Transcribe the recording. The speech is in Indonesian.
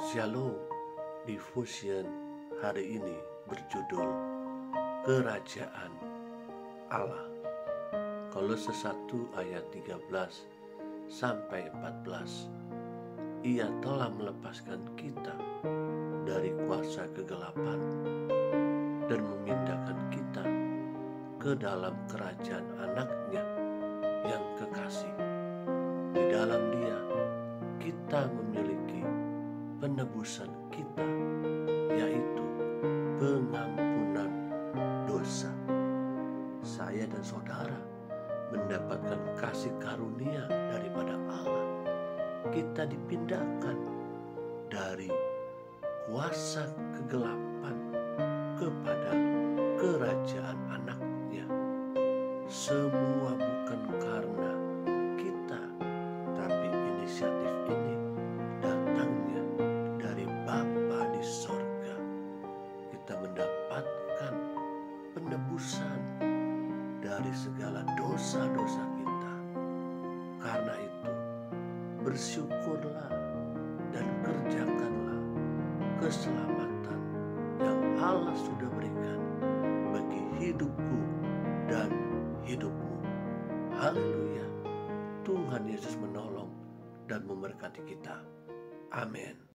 Shalom. Diffusion hari ini berjudul Kerajaan Allah. Kolose 1 ayat 13 sampai 14. Ia telah melepaskan kita dari kuasa kegelapan dan memindahkan kita ke dalam kerajaan anaknya yang kekasih. Di dalam Dia kita memiliki penebusan kita, yaitu pengampunan dosa. Saya dan saudara mendapatkan kasih karunia daripada Allah. Kita dipindahkan dari kuasa kegelapan kepada kerajaan anaknya. Semua bukan karena kita, tapi inisiatif ini datangnya dari Bapa di sorga. Kita mendapatkan penebusan dari segala dosa-dosa kita. Karena itu, bersyukurlah dan kerjakanlah keselamatan yang Allah sudah berikan bagi hidupku dan hidupmu. Haleluya. Tuhan Yesus menolong dan memberkati kita. Amin.